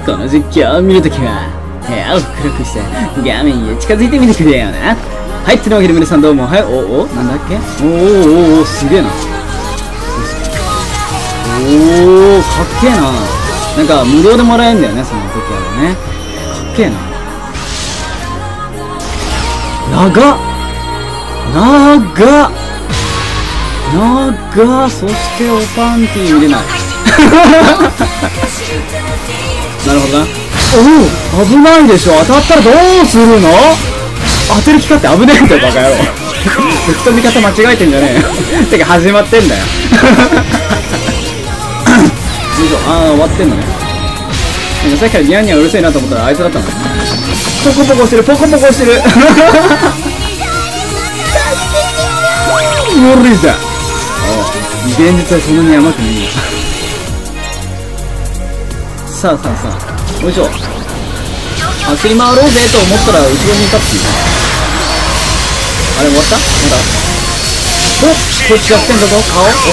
この実況を見るときは、部屋を黒くして画面へ近づいてみてくれよな。はい、というわけで皆さんどうも、はい、なんだっけ、すげえな。かっけえな。なんか無料でもらえるんだよね、その時はね。かっけえな。そしておパンティー見れない。なるほどな。危ないでしょ。当たったらどうするの。当てる気かって危ねえんだよ、バカ野郎。敵と味方間違えてんじゃねえよ。てか始まってんだよ。よいしょ。終わってんのね。なんかさっきからニャンニャンうるせえなと思ったらあいつだったの。ポコポコしてる。無理だ。現実はそんなに甘くないんだ。さあよいしょ。走り回ろうぜと思ったら後ろにいたっていう。あれ終わった？まだこっちやってんだぞ。顔いった。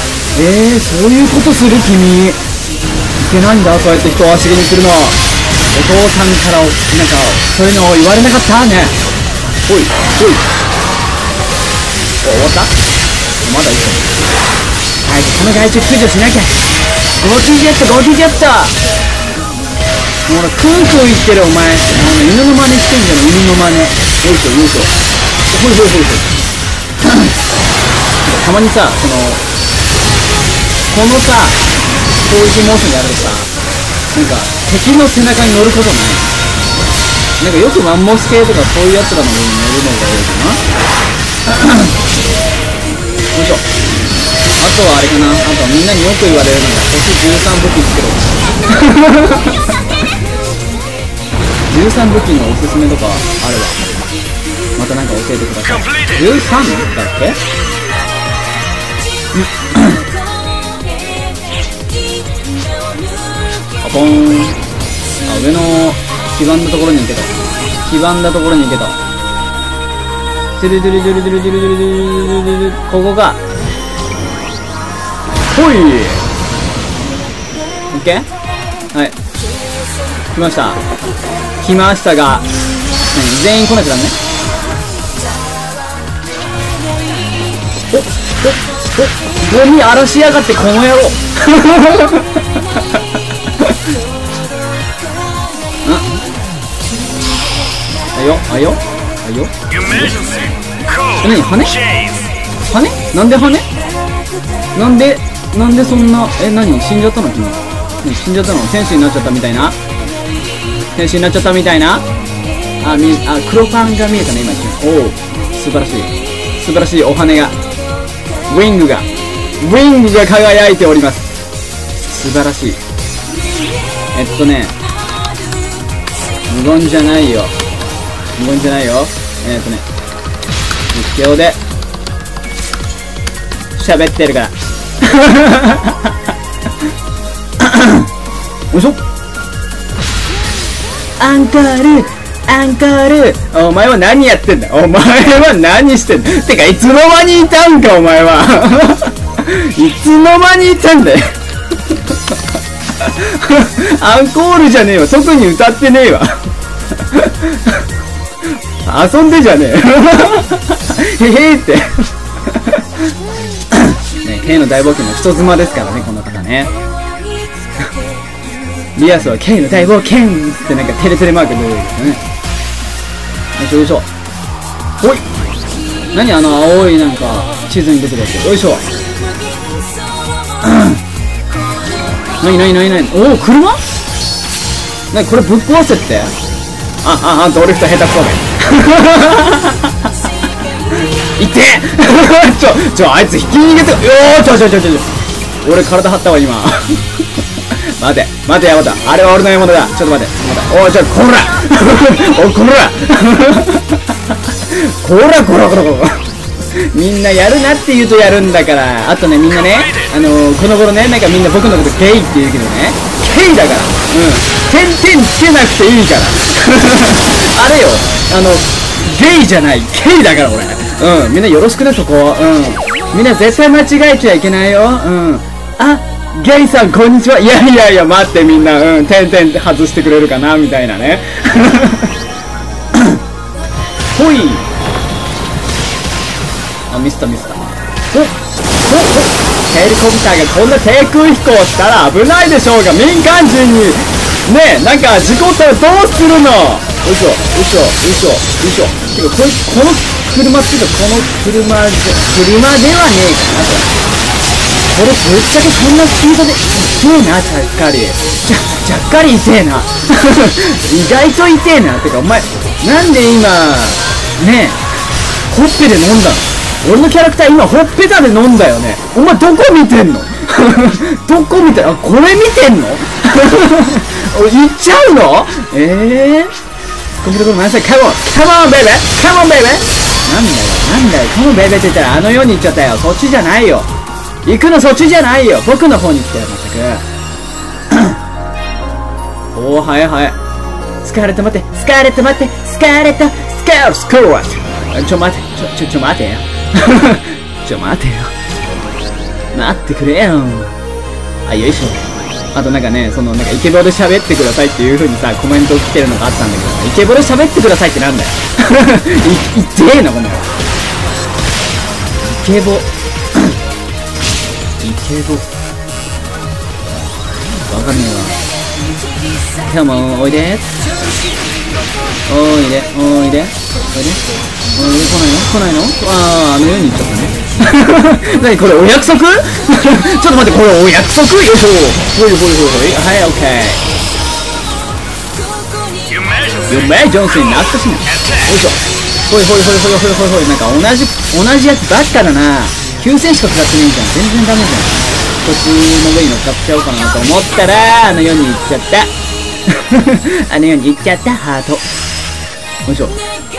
そういうことする君。いけないんだ、そうやって人を走りに来るの。お父さんからなんかそういうのを言われなかったね。おい終わった？まだいいかも。はい、この害虫駆除しなきゃ。ゴティジェット。ほら、クー言ってるお前。犬の真似してんじゃん、犬の真似。よいしょ。ほい。たまにさ、このさ、攻撃モーションやるとさ、なんか、敵の背中に乗ることない？なんかよくマンモス系とかそういうやつらの上に乗るのが多いかな。よいしょ。あとはあれかな。あとはみんなによく言われるのが星13武器つけろ。13武器のおすすめとかあればまたなんか教えてください。13だっけ？ポーン。上の黄ばんだところに行けた。ここか。ほい。オッケー。はい。来ましたが、全員来なきゃダメね。ゴミ荒らしやがってこの野郎。あいよ。何羽？なんで羽？なんでそんな、何死んじゃったの君。死んじゃったの？天使になっちゃったみたいな。黒パンが見えたね、今一瞬。素晴らしいお羽が。ウィングが輝いております。素晴らしい。無言じゃないよ。実況で喋ってるから。よいしょ。アンコール。お前は何やってんだ。お前は何してんだ。てかいつの間にいたんかお前は。いつの間にいたんだよ。アンコールじゃねえわ。特に歌ってねえわ。遊んでじゃねえ。へへって。K の大冒険の人妻ですからね、この方ね。リアスは K の大冒険ってなんかテレテレマーク出るんですよね。よいしょ。ほい。何青いなんか地図に出てるやつ。よいしょ。なに車？これぶっ壊せって。ドリフト下手くそで。いてあいつ引き逃げてよー。俺体張ったわ今。待てヤマタ、あれは俺の獲物だ。ちょっと待て。こらみんなやるなって言うとやるんだから。あとね、みんなね、この頃ね、なんかみんな僕のことゲイって言うけどね、ゲイだから。点々つけなくていいから。あれよ、ゲイじゃない、ゲイだから俺。みんなよろしくね、そこ。みんな絶対間違えちゃいけないよ。 ゲイさんこんにちは。いやいやいや、待ってみんな、点々外してくれるかなみたいなね。ほい。あ、ミスった。ヘリコプターがこんな低空飛行したら危ないでしょうが、民間人に。ねえ、なんか事故ったらどうするの。よいしょ。てか、この車っていうか、この車ではねえかな、これぶっちゃけそんなスピードで痛えな、ちゃっかり痛えな。意外と痛えな。てかお前なんで今ねえほっぺで飲んだの。俺のキャラクター今ほっぺたで飲んだよね。お前どこ見てんの。どこ見てんの。これ見てんの。俺行っちゃうの。ごめんなさい。カモンベイベー。なんだよカモンベイベーって言ったらあの世に行っちゃったよ。そっちじゃないよ。行くのそっちじゃないよ。僕の方に来たよ、まったく。おー、早い。スカーレット待って。スカーレット。ちょ待てよ。待ってくれよ。あ、よいしょ。あとなんかね、なんかイケボで喋ってくださいっていう風にさ、コメント来てるのがあったんだけど、イケボで喋ってくださいってなんだよ。いってえな、この野郎。イケボ。わかんねえわ。カモン、おいで。来ないの。あの世に行っちゃったね。何これお約束。ちょっと待って、これお約束。よいしょ。ほい。はい、オッケー。ユメジョンスに懐かしいな。よいしょ。ほい。なんか同じやつばっかだな。9000しか使ってねえじゃん。全然ダメじゃん。こっちの上に乗っかっちゃおうかなと思ったら、あの世に行っちゃった。ハート。よいしょ。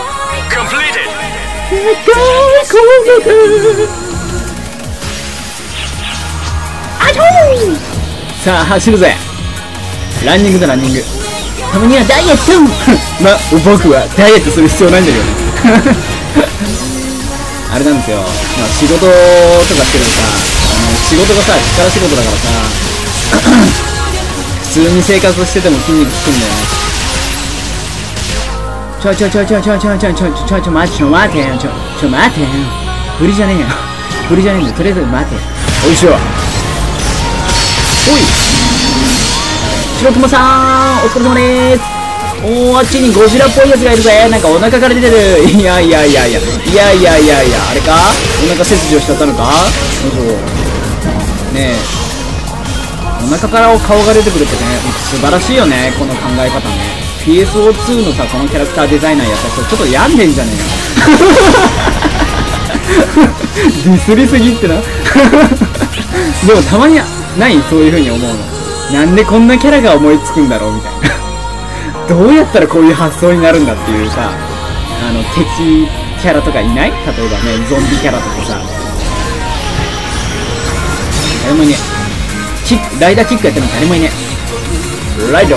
さあ走るぜ。ランニング。たまにはダイエット。僕はダイエットする必要ないんだけどね。あれなんですよ、仕事とかしてるとさ、仕事がさ力仕事だからさ普通に生活してても筋肉つくんだよね。ちょ待てよ。振りじゃねえんだよ。とりあえず待てよ。おいしょ。おい白熊さん、お疲れ様でーす。おー、あっちにゴジラっぽいやつがいるぜ。なんかお腹から出てる。いや、あれか、お腹切除しちゃったのか。よいしょ。ねえ、お腹から顔が出てくるってね、素晴らしいよね、この考え方ね。PSO2 のさ、このキャラクターデザイナーやったらちょっと病んでんじゃねえよ。ディスりすぎってな。でもたまにないそういう風に思うの。なんでこんなキャラが思いつくんだろうみたいな。どうやったらこういう発想になるんだっていうさ、敵キャラとかいない？例えばね、ゾンビキャラとかさ。誰もいねえ。ライダーキックやっても誰もいねえ。ライダー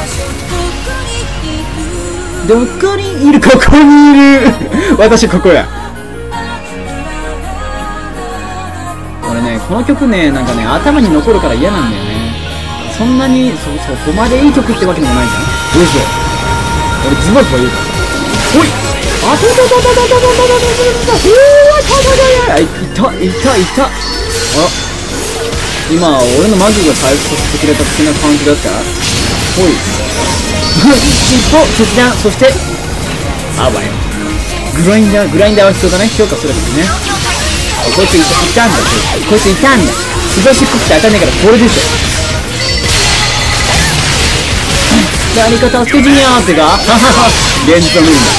どこにいる？ここにいる。私ここや。俺ね、この曲ね、なんかね、頭に残るから嫌なんだよね。そんなにそこまでいい曲ってわけでもないじゃん。どうしよう。俺ズバズバ言うから。ほい。あと。いた。今俺のマグが回復させてくれた的な感じだった。ほい。尻尾切断。そしてあばよ。グラインダーは必要だね。強化するですね。こいついたんだ。日差しっぽくて当たんねえからこれでしょ。何か助けてみようってか。現実を見るんだ。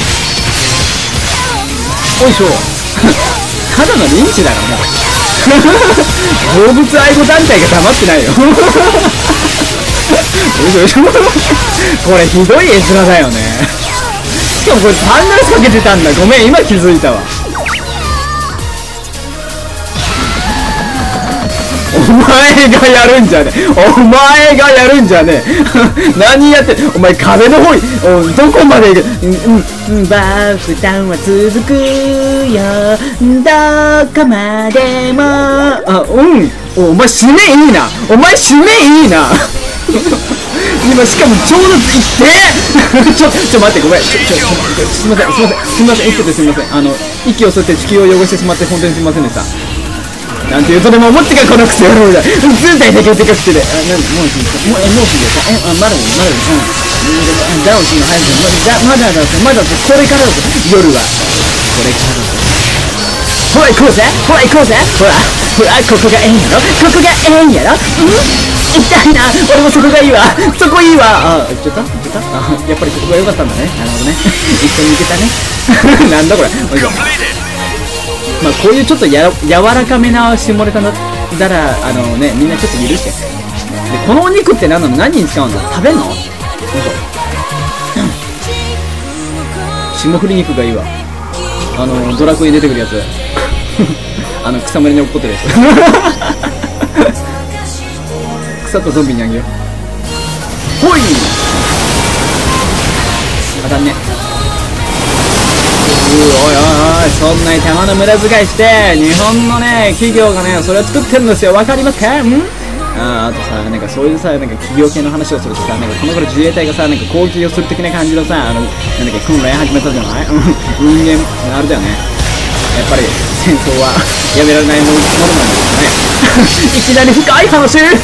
おいしょ。ただのリンチだからな。動物愛護団体が黙ってないよ。よいしょ。これひどい絵面だよね。しかもこれサングラスかけてたんだ。ごめん、今気づいたわ。 前がやるんじゃねえ。お前がやるんじゃねえ。何やってお前壁の方に、どこまで行く。バスタンは続くよ。どこまでも。お前締めいいな。お前締めいいな。今しかもちょうどいってちょ待ってごめんすいません生きててすいません息を吸って地球を汚してしまって本当にすいませんでしたなんていうとでも思ってかこのクソ野郎だずんだいだけでかくてでもうすぐですまだダウンするの早くまだこれからだぞ夜はこれからだぞほら行こうぜほらここがええんやろ痛いな俺もそこがいいわそこいいわ言っちゃったやっぱりそこが良かったんだねなるほどね一緒に行けたねなんだこれまあこういうちょっと柔らかめな下ネタだったらみんなちょっと許してでこのお肉って何なの何に使うの食べんの霜降り肉がいいわドラクエに出てくるやつ草むらに落っこってるやつ腐ったゾンビにあげようほい当たんねおいそんなに玉の無駄遣いして日本のね企業がねそれを作ってるんですよわかりますかあとさなんかそういうさなんか企業系の話をするとさなんかこの頃自衛隊がさなんか攻撃をする的な感じのさなんだっけ訓練始めたじゃない人間あれだよねやっぱり戦争はやめられないものなんですよねいきなり深い話よいしょ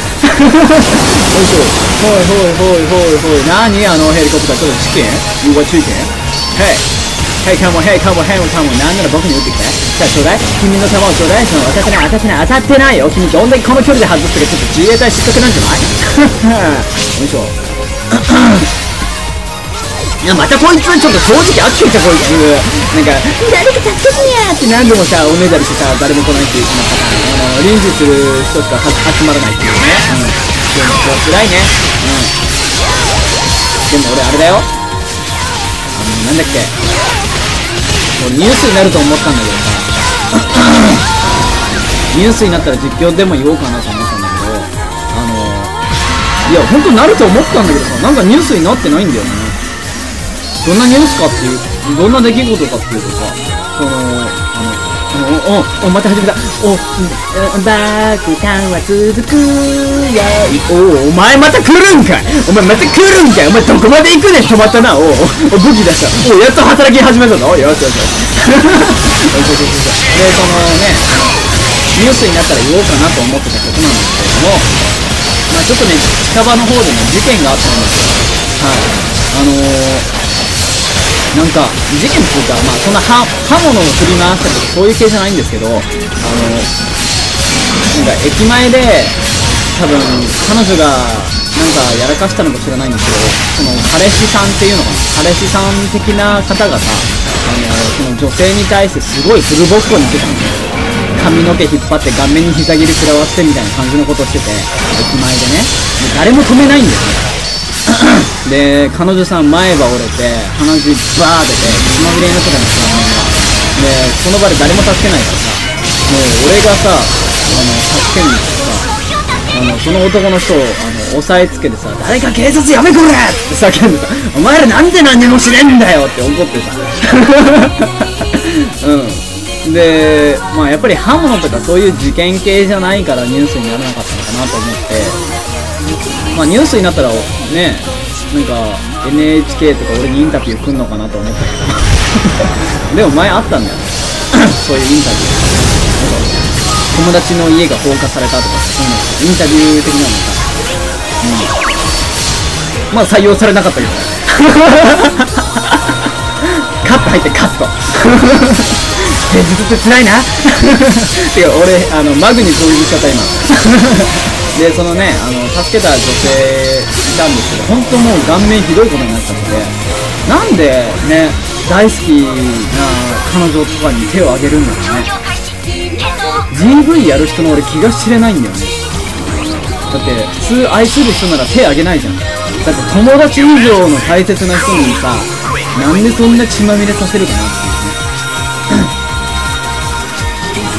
ほい何ヘリコプターちょっとチキンYou want chicken? Hey come on なんなら僕に撃ってきてさあちょうだい君の弾をちょうだい当たってないよ君どんだけこの距離で外すかちょっと自衛隊失格なんじゃないよいしょいやまたこいつちょっと正直飽きてきたこいつなんか誰か助けてやって何度もさおねだりしてさ誰も来ないっていう臨時する人しか集まらないっていうね辛いねでも俺あれだよなんだっけ俺ニュースになると思ったんだけどさニュースになったら実況でも言おうかなと思ったんだけどいや本当なると思ったんだけどさなんかニュースになってないんだよねどんなニュースかっていうどんな出来事かっていうとさまた始めた爆弾は続くよお前また来るんかいお前どこまで行くねん止まったな武器出したやっと働き始めたぞよしでそのねニュースになったら言おうかなと思ってたことなんですけれどもまあちょっとね近場の方でね事件があったんですよなんか事件っていうかまあそんな刃物を振り回したりとかそういう系じゃないんですけどなんか駅前で多分彼女がなんかやらかしたのか知らないんですけどその彼氏さんっていうのかな彼氏さん的な方がさその女性に対してすごいフルボッコにしてたんですよ髪の毛引っ張って顔面に膝切り食らわせてみたいな感じのことをしてて駅前でね誰も止めないんですよで彼女さん前歯折れて鼻血バー出て血まみれになってたんですよでその場で誰も助けないからさもう俺がさ助けに行ってさその男の人を押さえつけてさ誰か警察やめこれって叫んでさお前らなんで何もしねえんだよって怒ってさでまあやっぱり刃物とかそういう事件系じゃないからニュースにならなかったのかなと思ってまあニュースになったらねなんか NHK とか俺にインタビュー来んのかなと思ったけどでも前あったんだよそういうインタビュー友達の家が放火されたとかそういうのインタビュー的なのさまあ採用されなかったけどカット入ってカット現実って辛いなてか俺マグに攻撃しちゃった今でそのね助けた女性いたんですけど本当もう顔面ひどいことになったのでなんでね大好きな彼女とかに手を挙げるんだろうね GV やる人の俺気が知れないんだよねだって普通愛する人なら手挙げないじゃんだって友達以上の大切な人にさなんでそんな血まみれさせるかなっていうね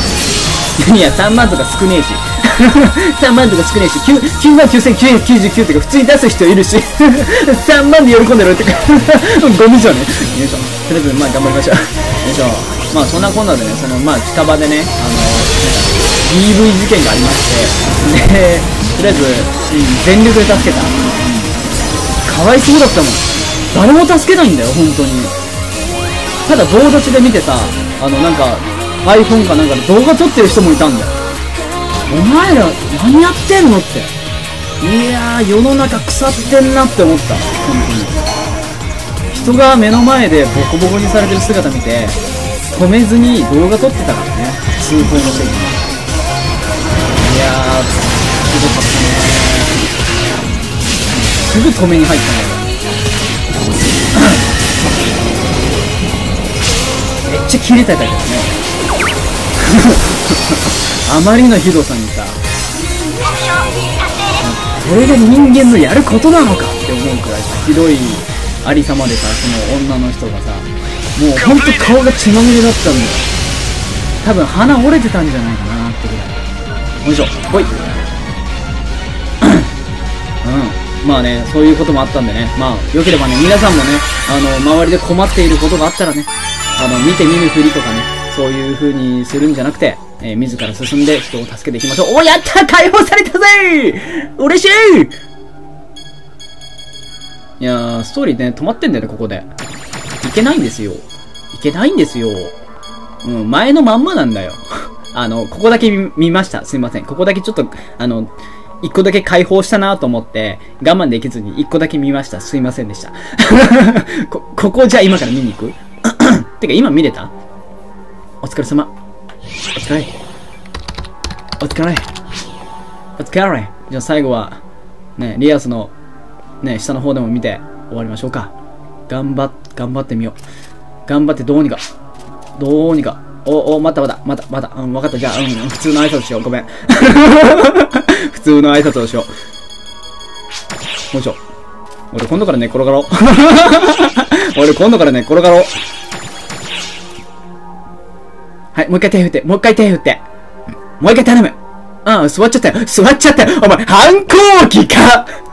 いや、3万とか少ねえし。3万とか少ねえし、9万9999ってか普通に出す人いるし、3万で喜んでるってか、ゴミじゃね。よいしょ。とりあえず、まあ頑張りましょう。よいしょ。まあそんなこんなでね、まあ近場でね、DV 事件がありまして、で、とりあえず、全力で助けた。かわいそうだったもん。誰も助けないんだよ、本当に。ただ棒立ちで見てさ、なんか、iPhone かなんかで動画撮ってる人もいたんだよ。お前ら、何やってんのって。いやー、世の中腐ってんなって思った。本当に。人が目の前でボコボコにされてる姿見て、止めずに動画撮ってたからね。通行の席に。いやー、ひどかったね。すぐ止めに入ったんだよ。めっちゃ切れたけどね。あまりのひどさにさ、これが人間のやることなのかって思うくらいさ、ひどいありさまでさ、その女の人がさ、もうほんと顔が血まみれだったんだよ。多分鼻折れてたんじゃないかなってぐらい。よいしょ、ほい。まあね、そういうこともあったんでね、まあ、よければね、皆さんもね、周りで困っていることがあったらね、見て見ぬふりとかね、そういう風にするんじゃなくて、自ら進んで人を助けていきましょう。お、やった、解放されたぜー、嬉しい。いやー、ストーリーね、止まってんだよね、ここで。いけないんですよ。いけないんですよ。前のまんまなんだよ。ここだけ見ました。すいません。ここだけちょっと、一個だけ解放したなと思って、我慢できずに一個だけ見ました。すいませんでした。ここじゃあ今から見に行くてか今見れた？お疲れ様。お疲れ。お疲れ。お疲れ。じゃあ最後は、ね、リアスの、ね、下の方でも見て終わりましょうか。頑張ってみよう。頑張ってどうにか。また。わかった。じゃあ、普通の挨拶しよう。ごめん。普通の挨拶をしよう。もうちょ。俺今度から寝転がろう。はい、もう一回手振って。もう一回頼む。座っちゃったよ。お前、反抗期か